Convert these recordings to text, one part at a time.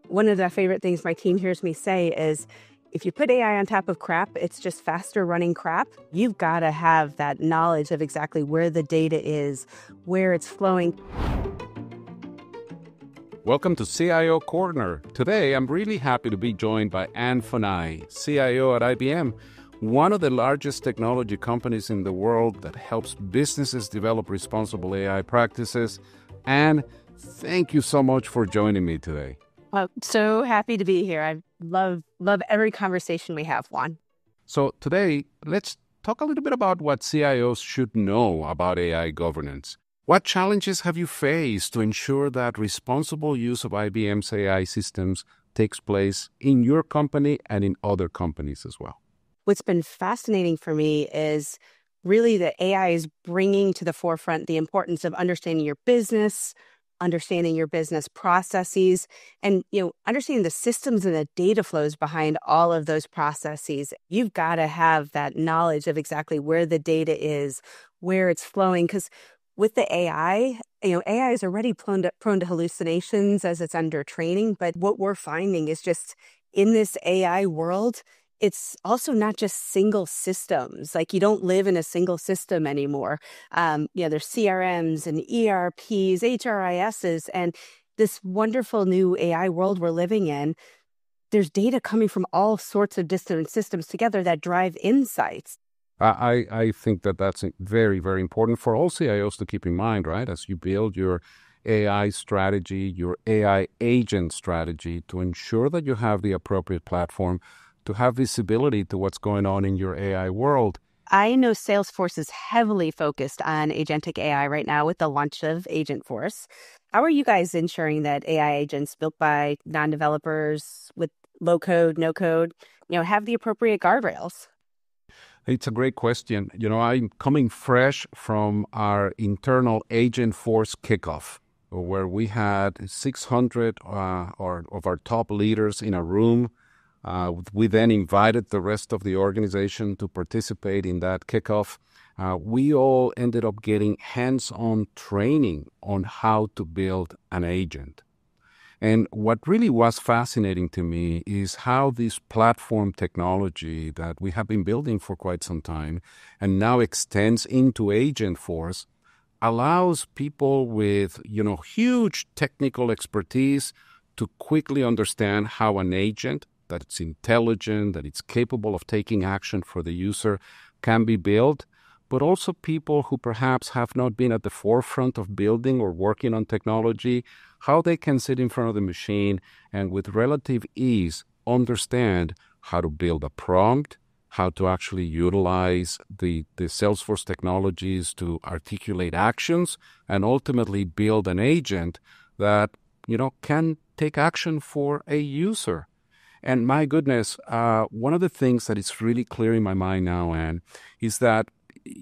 One of the favorite things my team hears me say is, if you put AI on top of crap, it's just faster running crap. You've got to have that knowledge of exactly where the data is, where it's flowing. Welcome to CIO Corner. Today, I'm really happy to be joined by Funai, CIO at IBM, one of the largest technology companies in the world that helps businesses develop responsible AI practices. And thank you so much for joining me today. Well, so happy to be here. I love every conversation we have, Juan. So today, let's talk a little bit about what CIOs should know about AI governance. What challenges have you faced to ensure that responsible use of IBM's AI systems takes place in your company and in other companies as well? What's been fascinating for me is really that AI is bringing to the forefront the importance of understanding your business processes, and understanding the systems and the data flows behind all of those processes. You've got to have that knowledge of exactly where the data is, where it's flowing, because with the AI, AI is already prone to hallucinations as it's under training. But what we're finding is just in this AI world, it's also not just single systems. Like, you don't live in a single system anymore. There's CRMs and ERPs, HRISs, and this wonderful new AI world we're living in. There's data coming from all sorts of different systems together that drive insights. I think that that's very, very important for all CIOs to keep in mind, right? As you build your AI strategy, your AI agent strategy, to ensure that you have the appropriate platform to have visibility to what's going on in your AI world. I know Salesforce is heavily focused on agentic AI right now with the launch of Agentforce. How are you guys ensuring that AI agents built by non-developers with low code, no code, have the appropriate guardrails? It's a great question. I'm coming fresh from our internal Agentforce kickoff, where we had 600 of our top leaders in a room. We then invited the rest of the organization to participate in that kickoff. We all ended up getting hands-on training on how to build an agent. And what really was fascinating to me is how this platform technology that we have been building for quite some time and now extends into Agentforce allows people with, huge technical expertise to quickly understand how an agent that it's intelligent, that it's capable of taking action for the user can be built, but also people who perhaps have not been at the forefront of building or working on technology, how they can sit in front of the machine and with relative ease understand how to build a prompt, how to actually utilize the Salesforce technologies to articulate actions, and ultimately build an agent that, can take action for a user. And my goodness, one of the things that is really clear in my mind now, Anne, is that,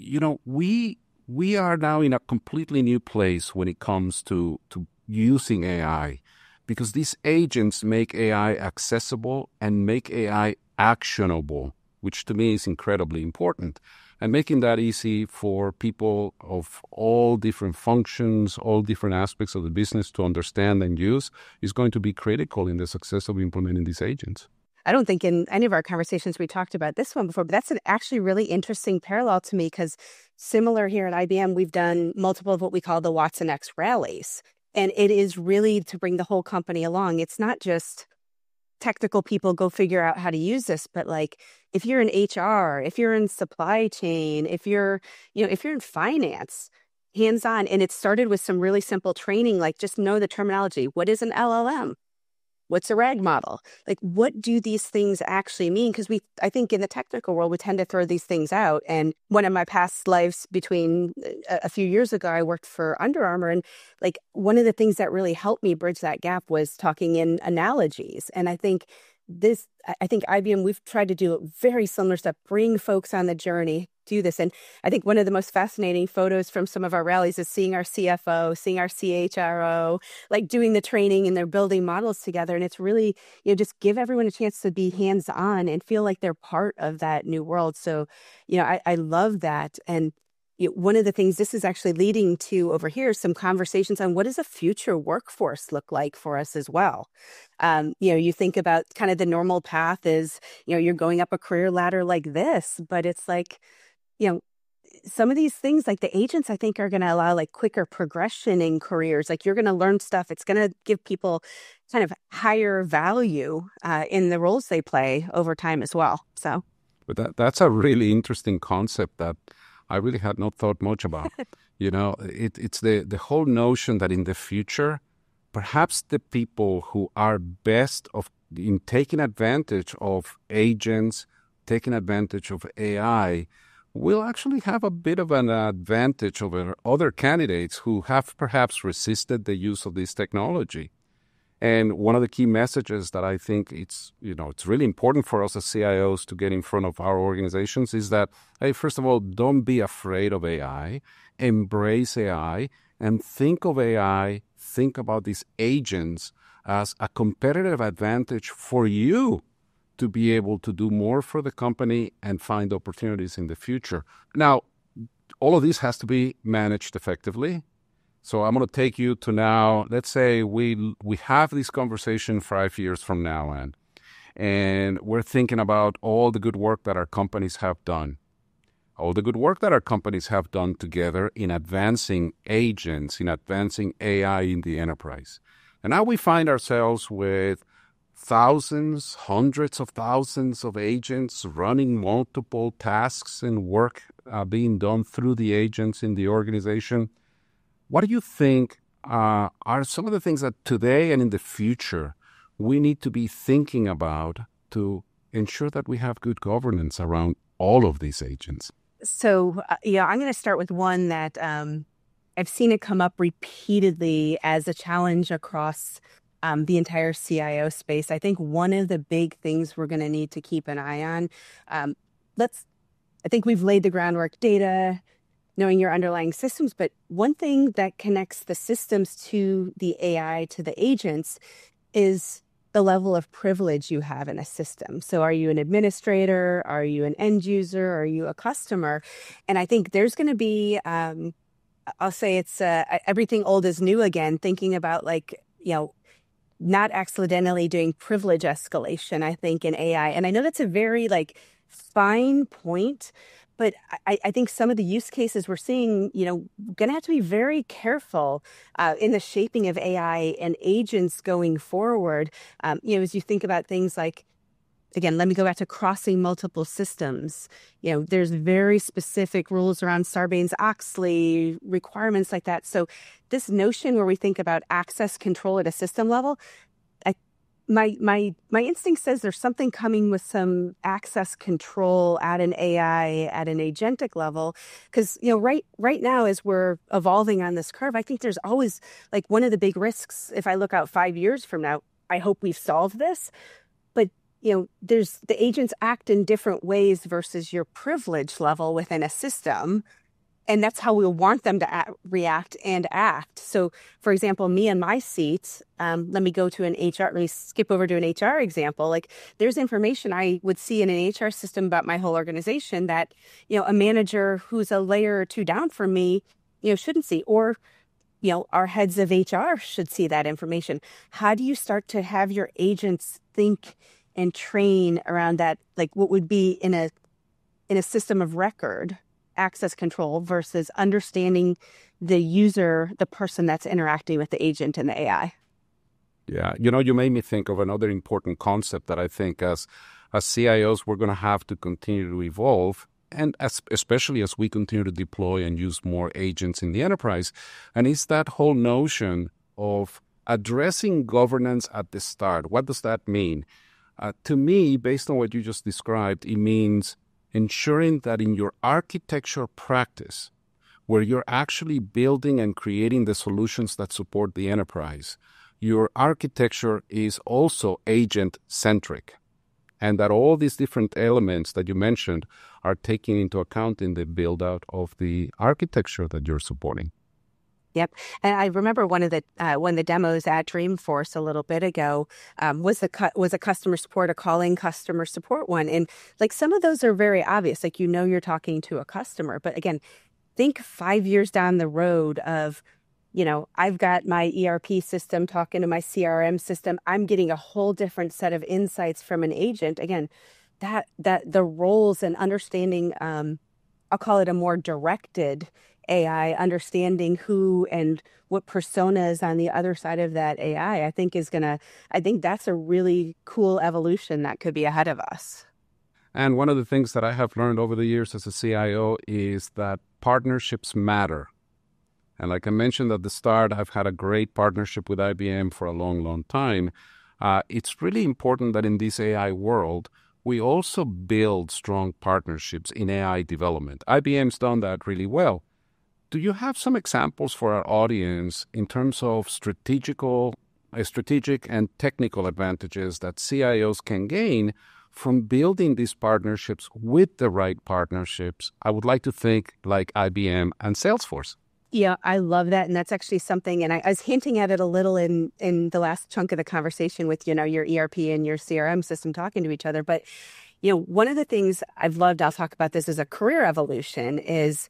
we are now in a completely new place when it comes to using AI, because these agents make AI accessible and make AI actionable, which to me is incredibly important. And making that easy for people of all different functions, all different aspects of the business to understand and use is going to be critical in the success of implementing these agents. I don't think in any of our conversations we talked about this one before, but that's an actually really interesting parallel to me, because similar here at IBM, we've done multiple of what we call the Watson X rallies. And it is really to bring the whole company along. It's not just technical people go figure out how to use this, but like, if you're in HR, if you're in supply chain, if you're in finance, hands-on. And it started with some really simple training, like just know the terminology. What is an LLM? What's a RAG model? Like, what do these things actually mean? Because I think in the technical world, we tend to throw these things out. And one of my past lives between a few years ago, I worked for Under Armour. And like, one of the things that really helped me bridge that gap was talking in analogies. And I think IBM, we've tried to do a very similar stuff, bring folks on the journey, do this. And I think one of the most fascinating photos from some of our rallies is seeing our CFO, seeing our CHRO, like doing the training, and they're building models together. And it's really, just give everyone a chance to be hands-on and feel like they're part of that new world. So, I love that. And one of the things this is actually leading to over here, some conversations on what does a future workforce look like for us as well. You think about kind of the normal path is, you're going up a career ladder like this, but it's like, some of these things like the agents, I think, are going to allow like quicker progression in careers. Like you're going to learn stuff. It's going to give people kind of higher value in the roles they play over time as well. So, but that's a really interesting concept that I really had not thought much about. It's the whole notion that in the future, perhaps the people who are best in taking advantage of agents, taking advantage of AI, will actually have a bit of an advantage over other candidates who have perhaps resisted the use of this technology. And one of the key messages that I think it's really important for us as CIOs to get in front of our organizations is that, hey, first of all, don't be afraid of AI, embrace AI, and think of AI, think about these agents as a competitive advantage for you to be able to do more for the company and find opportunities in the future. Now, all of this has to be managed effectively. So I'm going to take you to now, let's say we have this conversation 5 years from now, and we're thinking about all the good work that our companies have done, all the good work that our companies have done together in advancing agents, in advancing AI in the enterprise. And now we find ourselves with thousands, hundreds of thousands of agents running multiple tasks and work being done through the agents in the organization. What do you think are some of the things that today and in the future we need to be thinking about to ensure that we have good governance around all of these agents? So, I'm going to start with one that I've seen it come up repeatedly as a challenge across the entire CIO space. I think one of the big things we're going to need to keep an eye on, I think we've laid the groundwork, data, knowing your underlying systems, but one thing that connects the systems to the AI, to the agents, is the level of privilege you have in a system. So are you an administrator? Are you an end user? Are you a customer? And I think there's going to be, I'll say it's everything old is new again, thinking about not accidentally doing privilege escalation, I think, in AI. And I know that's a very fine point, but I think some of the use cases we're seeing, going to have to be very careful in the shaping of AI and agents going forward. As you think about things like, again, let me go back to crossing multiple systems. There's very specific rules around Sarbanes-Oxley, requirements like that. So this notion where we think about access control at a system level, my instinct says there's something coming with some access control at an AI, at an agentic level. Because, right now, as we're evolving on this curve, I think there's always one of the big risks. If I look out 5 years from now, I hope we've solved this. But, there's the agents act in different ways versus your privilege level within a system. And that's how we'll want them to react and act. So, for example, me in my seat, let me go to an HR, let me skip over to an HR example. There's information I would see in an HR system about my whole organization that, a manager who's a layer or two down from me, shouldn't see. Or, our heads of HR should see that information. How do you start to have your agents think and train around that, what would be in a system of record? Access control versus understanding the user, the person that's interacting with the agent and the AI. Yeah, you made me think of another important concept that I think as CIOs we're going to have to continue to evolve, and especially as we continue to deploy and use more agents in the enterprise, and it's that whole notion of addressing governance at the start. What does that mean? To me, based on what you just described, it means ensuring that in your architecture practice, where you're actually building and creating the solutions that support the enterprise, your architecture is also agent-centric, and that all these different elements that you mentioned are taken into account in the build-out of the architecture that you're supporting. Yep. And I remember one of the demos at Dreamforce a little bit ago was a customer support, a calling customer support one. And some of those are very obvious, you're talking to a customer. But again, think 5 years down the road of, I've got my ERP system talking to my CRM system. I'm getting a whole different set of insights from an agent. Again, that the roles and understanding, I'll call it a more directed AI, understanding who and what persona is on the other side of that AI, I think that's a really cool evolution that could be ahead of us. And one of the things that I have learned over the years as a CIO is that partnerships matter. And like I mentioned at the start, I've had a great partnership with IBM for a long, long time. It's really important that in this AI world, we also build strong partnerships in AI development. IBM's done that really well. Do you have some examples for our audience in terms of strategic and technical advantages that CIOs can gain from building these partnerships with the right partnerships? I would like to think like IBM and Salesforce. Yeah, I love that. And that's actually something, and I was hinting at it a little in the last chunk of the conversation with, your ERP and your CRM system talking to each other. But, one of the things I've loved, I'll talk about this as a career evolution, is,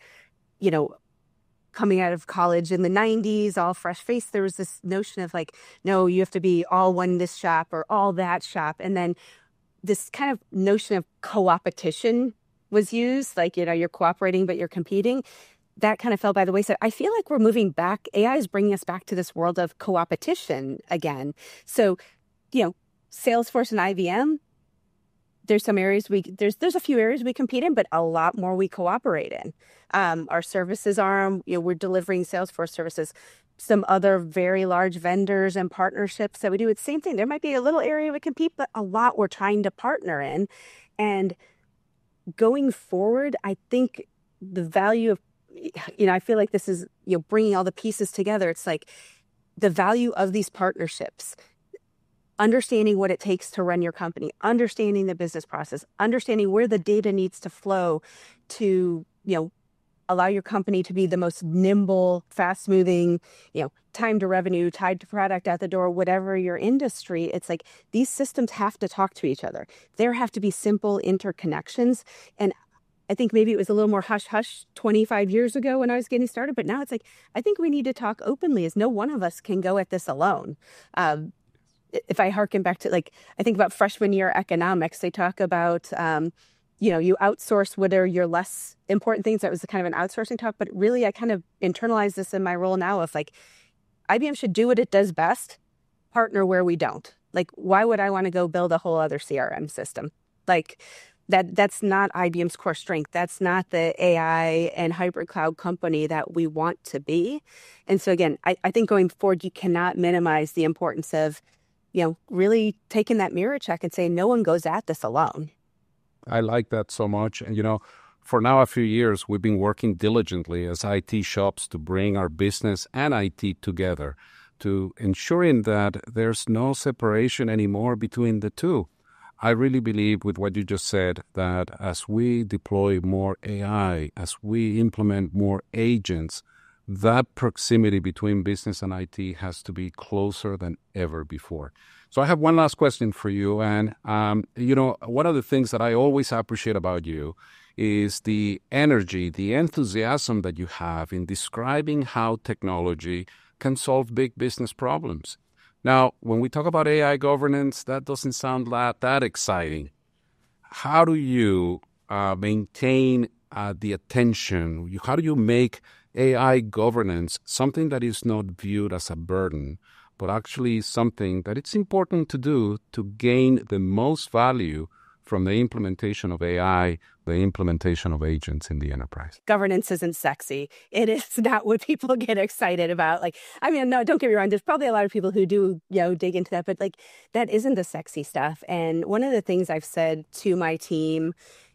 coming out of college in the 90s, all fresh faced, there was this notion of like, no, you have to be all one this shop or all that shop. And then this kind of notion of co-opetition was used, like, you're cooperating, but you're competing. That kind of fell by the wayside. I feel like we're moving back. AI is bringing us back to this world of co-opetition again. So, Salesforce and IBM, there's some areas there's a few areas we compete in, but a lot more we cooperate in. Our services arm, we're delivering Salesforce services. Some other very large vendors and partnerships that we do. It's the same thing. There might be a little area we compete, but a lot we're trying to partner in. And going forward, I think the value of, I feel like this is, bringing all the pieces together. It's like the value of these partnerships, understanding what it takes to run your company, understanding the business process, understanding where the data needs to flow to, allow your company to be the most nimble, fast moving, time to revenue, tied to product out the door, whatever your industry. It's like these systems have to talk to each other. There have to be simple interconnections. And I think maybe it was a little more hush-hush 25 years ago when I was getting started, but now it's like, I think we need to talk openly, as no one of us can go at this alone. If I hearken back to, like, I think about freshman year economics, they talk about, you outsource what are your less important things. That was kind of an outsourcing talk, but really I kind of internalized this in my role now of like, IBM should do what it does best, partner where we don't. Like, why would I want to go build a whole other CRM system? Like, that's not IBM's core strength. That's not the AI and hybrid cloud company that we want to be. And so again, I think going forward, you cannot minimize the importance of, really taking that mirror check and saying, no one goes at this alone. I like that so much. And, for now, a few years, we've been working diligently as IT shops to bring our business and IT together, to ensuring that there's no separation anymore between the two. I really believe with what you just said that as we deploy more AI, as we implement more agents, that proximity between business and IT has to be closer than ever before. So I have one last question for you. And, one of the things that I always appreciate about you is the energy, the enthusiasm that you have in describing how technology can solve big business problems. Now, when we talk about AI governance, that doesn't sound that exciting. How do you maintain the attention? How do you make AI governance something that is not viewed as a burden, but actually something that it's important to do to gain the most value from the implementation of AI, the implementation of agents in the enterprise? Governance isn't sexy. It is not what people get excited about. Like, I mean, no, don't get me wrong. There's probably a lot of people who do, dig into that, but like, that isn't the sexy stuff. And one of the things I've said to my team,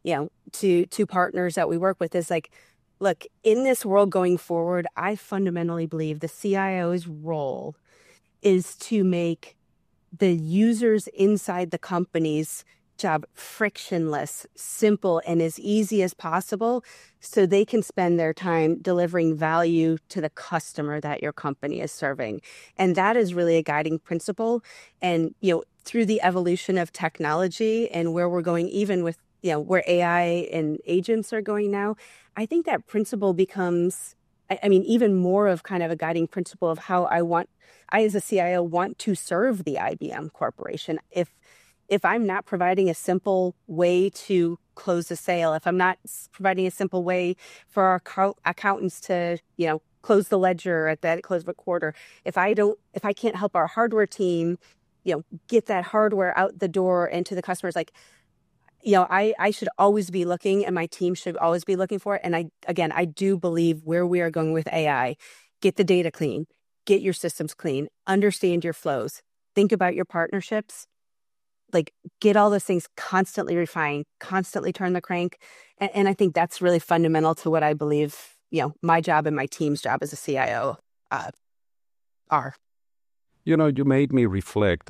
to partners that we work with is like, look, in this world going forward, I fundamentally believe the CIO's role is to make the users inside the company's job frictionless, simple, and as easy as possible so they can spend their time delivering value to the customer that your company is serving. And that is really a guiding principle. And, through the evolution of technology and where we're going, even with where AI and agents are going now, I think that principle becomes, I mean, even more of kind of a guiding principle of how I as a CIO want to serve the IBM corporation. If I'm not providing a simple way to close a sale, if I'm not providing a simple way for our accountants to, close the ledger at that close of a quarter, if I can't help our hardware team, get that hardware out the door and to the customers, I should always be looking, and my team should always be looking for it. And I do believe where we are going with AI, get the data clean, get your systems clean, understand your flows, think about your partnerships, get all those things constantly refined, constantly turn the crank. And I think that's really fundamental to what I believe, my job and my team's job as a CIO are. You made me reflect.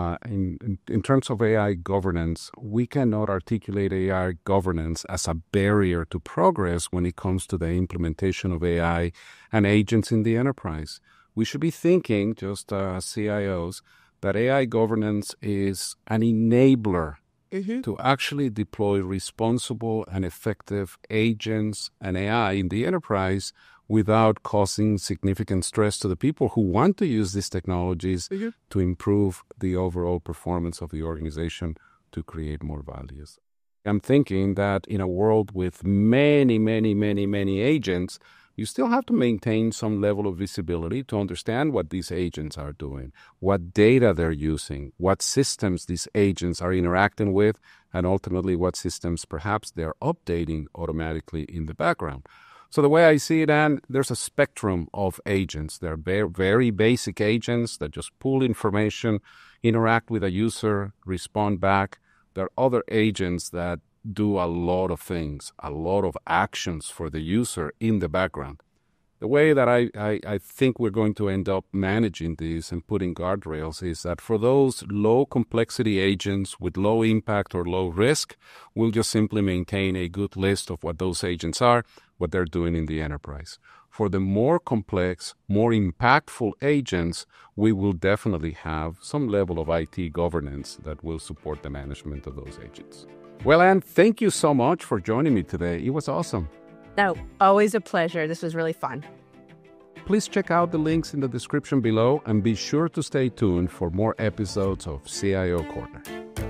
In terms of AI governance, we cannot articulate AI governance as a barrier to progress when it comes to the implementation of AI and agents in the enterprise. We should be thinking, just CIOs, that AI governance is an enabler to actually deploy responsible and effective agents and AI in the enterprise without causing significant stress to the people who want to use these technologies to improve the overall performance of the organization to create more values. I'm thinking that in a world with many, many, many, many agents, you still have to maintain some level of visibility to understand what these agents are doing, what data they're using, what systems these agents are interacting with, and ultimately what systems perhaps they're updating automatically in the background. So the way I see it, Anne, there's a spectrum of agents. There are very basic agents that just pull information, interact with a user, respond back. There are other agents that do a lot of things, a lot of actions for the user in the background. The way that I think we're going to end up managing these and putting guardrails is that for those low complexity agents with low impact or low risk, we'll just simply maintain a good list of what those agents are, what they're doing in the enterprise. For the more complex, more impactful agents, we will definitely have some level of IT governance that will support the management of those agents. Well, Anne, thank you so much for joining me today. It was awesome. No, always a pleasure. This was really fun. Please check out the links in the description below and be sure to stay tuned for more episodes of CIO Corner.